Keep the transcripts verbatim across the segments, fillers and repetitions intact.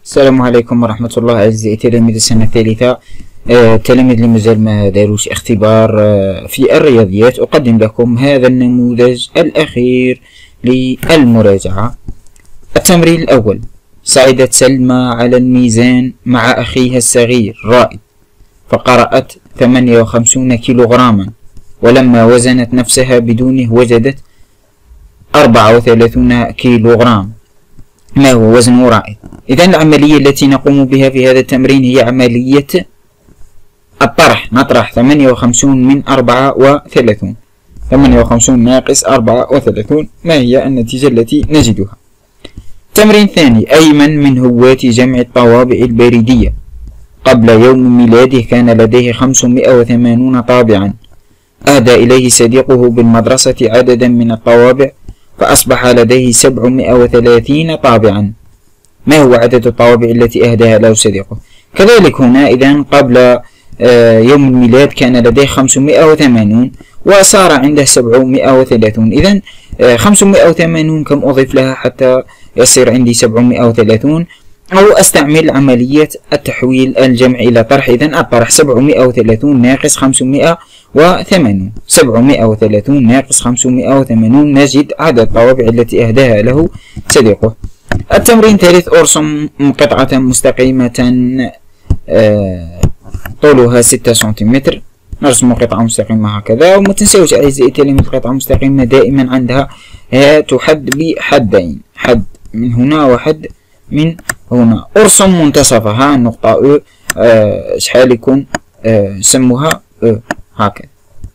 السلام عليكم ورحمة الله. أعزائي تلاميذ السنة الثالثة، آه، تلاميذ اللي مازال ما داروش اختبار آه، في الرياضيات، أقدم لكم هذا النموذج الأخير للمراجعة. التمرين الأول: صعدت سلمى على الميزان مع أخيها الصغير رائد، فقرأت ثمانية وخمسين كيلوغراما، ولما وزنت نفسها بدونه وجدت أربعة وثلاثين كيلوغرام. ما هو وزن رائد؟ إذن العملية التي نقوم بها في هذا التمرين هي عملية الطرح. نطرح ثمانية وخمسين من أربعة وثلاثين، ثمانية وخمسين ناقص أربعة وثلاثين، ما هي النتيجة التي نجدها؟ تمرين ثاني: أيمن من هواة جمع الطوابع البريدية. قبل يوم ميلاده كان لديه خمسمائة وثمانين طابعا. أهدى إليه صديقه بالمدرسة عددا من الطوابع، فأصبح لديه سبعمائة وثلاثين طابعا. ما هو عدد الطوابع التي أهداها له صديقه؟ كذلك هنا إذن قبل يوم الميلاد كان لديه خمسمائة وثمانين وصار عنده سبعمائة وثلاثين. إذن خمسمائة وثمانين كم أضيف لها حتى يصير عندي سبعمائة وثلاثين؟ أو أستعمل عملية التحويل الجمع إلى طرح. إذن الطرح سبعمائة وثلاثين ناقص خمسمائة وثمانين، سبعمائة وثلاثين ناقص خمسمائة وثمانين، نجد عدد الطوابع التي أهداها له صديقه. التمرين الثالث: أرسم قطعة مستقيمة آه طولها ستة سنتيمتر. نرسم قطعة مستقيمة هكذا، وما تنسوش أعزائي التلاميذ قطعة مستقيمة دائما عندها تحد بحدين، حد من هنا وحد من هنا. أرسم منتصفها النقطة أو آه شحال يكون آه سموها أو هكذا.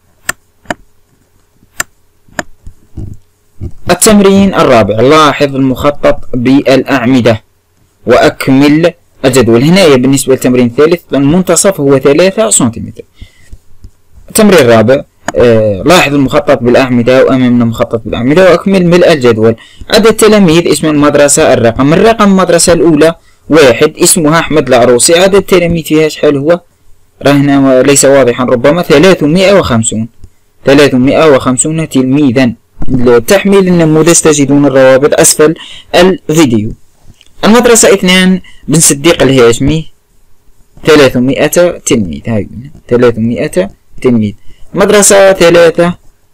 التمرين الرابع: لاحظ المخطط بالأعمدة وأكمل الجدول. هنا بالنسبة للتمرين الثالث المنتصف هو ثلاثة سنتيمتر. التمرين الرابع: آه لاحظ المخطط بالأعمدة وأمامنا مخطط بالأعمدة وأكمل ملء الجدول. عدد التلاميذ، اسم المدرسة، الرقم. الرقم المدرسة الأولى واحد، اسمها أحمد العروسي. عدد التلاميذ فيها شحال هو؟ رهنا ليس واضحا ربما. ثلاثمائة وخمسين، ثلاثمائة وخمسين تلميذا. تحميل النموذج تجدون الروابط أسفل الفيديو. المدرسة اثنان بن صديق الهاشمي، ثلاثمائة تلميذ. هاي ثلاثمائة تلميذ. مدرسة ثلاثة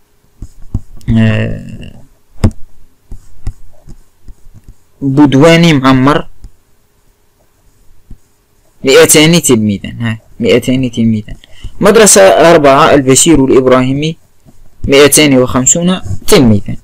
آه بدواني معمر، مئتان تلميذا. هاي مئتان تلميذا. مدرسة أربعة البشير الإبراهيمي، مئتان وخمسون تلميذا.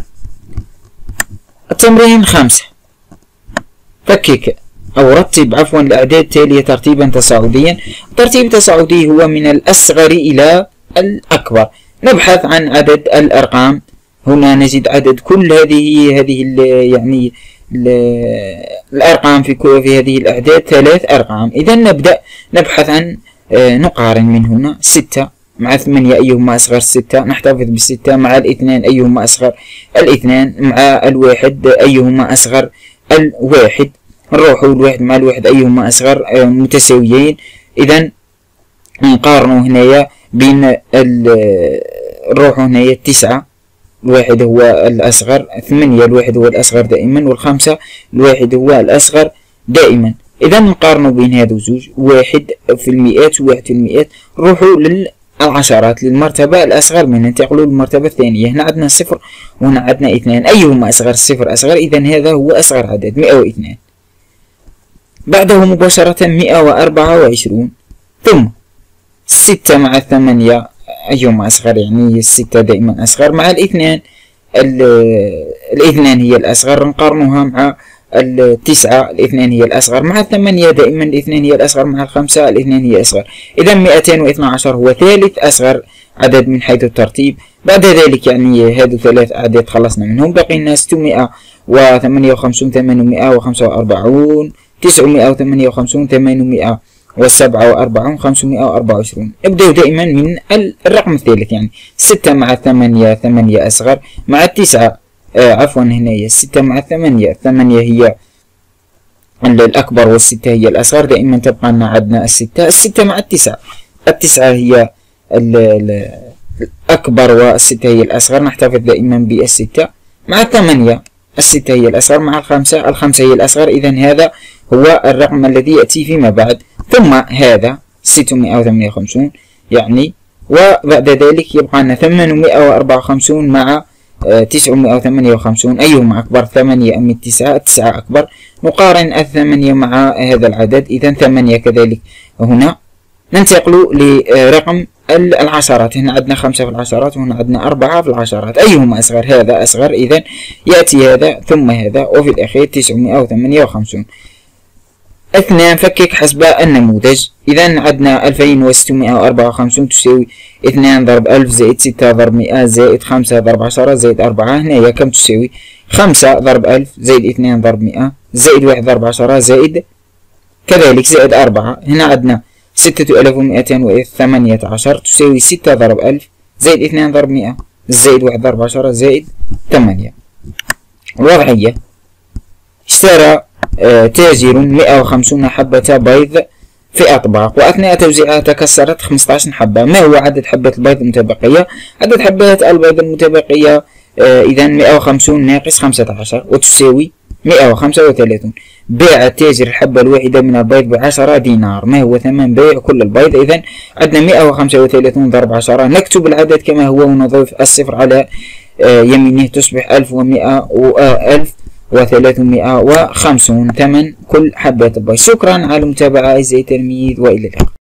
التمرين خمسة: فكك أو رتب عفوا الأعداد التالية ترتيبا تصاعديا. الترتيب التصاعدي هو من الأصغر إلى الأكبر. نبحث عن عدد الأرقام. هنا نجد عدد كل هذه هذه ال يعني ال الأرقام في كل في هذه الأعداد ثلاث أرقام. إذا نبدأ نبحث عن آه نقارن من هنا. ستة مع ثمانية أيهما أصغر؟ ستة. نحتفظ بالستة. مع الاثنان أيهما أصغر؟ الاثنان. مع الواحد أيهما أصغر؟ الواحد. نروحوا الواحد مع الواحد أيهما أصغر؟ آه متساويين. إذا نقارنوا هنايا بين نروحوا هنايا التسعة، الواحد هو الأصغر، ثمانية الواحد هو الأصغر دائما، والخمسة الواحد هو الأصغر دائما. إذا نقارنوا بين هذو الزوج، واحد في المئات وواحد في المئات. نروحوا للعشرات، للمرتبة الأصغر منها، ننتقلوا للمرتبة الثانية. هنا عندنا صفر وهنا عندنا اثنان، أيهما أصغر؟ الصفر أصغر، إذا هذا هو أصغر عدد، مئة واثنان. بعده مباشرة مئة وأربعة وعشرون. ثم ستة مع الثمانية أيهما أصغر؟ يعني الستة دائما أصغر. مع الاثنان، الاثنان هي الأصغر، نقارنوها مع التسعة، الاثنان هي الأصغر. مع الثمانية دائما الاثنان هي الأصغر. مع الخمسة الاثنان هي أصغر. إذا مئتان واثنى عشر هو ثالث أصغر عدد من حيث الترتيب. بعد ذلك يعني هذو ثلاث أعداد خلصنا منهم، بقي لنا ستمائة وثمانية وخمسين، ثمانمائة وخمسة وأربعين، تسعمائة وثمانية وخمسين، ثمانمائة وسبعة وأربعين، خمسمائة وأربعة وعشرين. ابدأوا دائما من الرقم الثالث، يعني ستة مع الثمانية، ثمانية أصغر. مع التسعة آه عفوا هنا ستة مع الثمانية، الثمانية هي الأكبر والستة هي الأصغر. دائما تبقى لنا عندنا الستة. الستة مع التسعة، التسعة هي الأكبر والستة هي الأصغر. نحتفظ دائما بالستة. مع الثمانية الستة هي الأصغر، مع الخمسة الخمسة هي الأصغر. إذا هذا هو الرقم الذي يأتي فيما بعد، ثم هذا ستمائة وثمانية وخمسون يعني، وبعد ذلك يبقى لنا ثمانمائة وأربعة وخمسون مع تسعمائة وثمانية وخمسون، أيهما أكبر؟ ثمانية أم التسعة؟ التسعة أكبر. نقارن الثمانية مع هذا العدد، إذا ثمانية كذلك هنا. ننتقل لرقم العشرات، هنا عندنا خمسة في العشرات وهنا عندنا أربعة في العشرات، أيهما أصغر؟ هذا أصغر، إذا يأتي هذا ثم هذا، وفي الأخير تسعمائة وثمانية وخمسون. اثنان، فكك حسب النموذج. إذا عندنا ألفين وستمائة وأربعة وخمسون تساوي اثنان ضرب ألف زائد ستة ضرب مائة زائد خمسة ضرب عشرة زائد أربعة، هنا هي كم تساوي؟ خمسة ضرب ألف زائد اثنان ضرب مائة زائد واحد ضرب عشرة زائد كذلك زائد أربعة، هنا عندنا ستة آلاف ومائتين وثمانية عشر تساوي ستة ضرب ألف زائد اثنان ضرب مائة زائد واحد ضرب عشرة زائد ثمانية. الوضعية: اشترى آه تاجر مائة وخمسون حبة بيض في أطباق، وأثناء توزيعها تكسرت خمسة عشر حبة. ما هو عدد حبات البيض المتبقية؟ عدد حبات البيض المتبقية آه إذا مائة وخمسون ناقص خمسة عشر وتساوي مائة وخمسة وثلاثون. باع التاجر الحبة الواحدة من البيض بعشرة دينار. ما هو ثمن بيع كل البيض؟ إذا عندنا مائة وخمسة وثلاثون ضرب عشرة، نكتب العدد كما هو ونضيف الصفر على آه يمينه تصبح ألف ومائة وألف وثلاثمائة وخمسون ثمن كل حبة البيض. شكرا على المتابعة أعزائي التلاميذ، وإلى اللقاء.